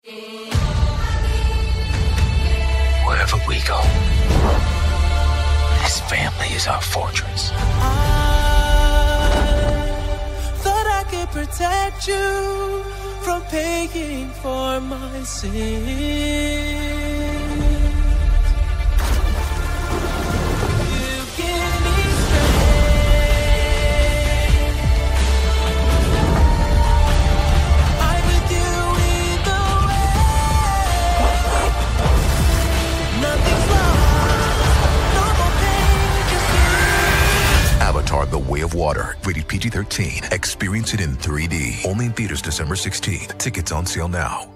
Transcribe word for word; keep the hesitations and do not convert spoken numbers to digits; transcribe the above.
Wherever we go, this family is our fortress. I thought I could protect you from paying for my sins. Avatar: The Way of Water. Rated P G thirteen. Experience it in three D. Only in theaters December sixteenth. Tickets on sale now.